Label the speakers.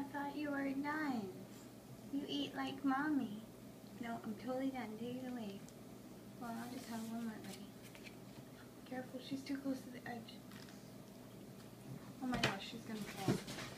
Speaker 1: thought you were done. You eat like mommy. No, I'm totally done. Take it away. Well, I'll just have one more ready. Careful, she's too close to the edge. Oh my gosh, she's gonna fall.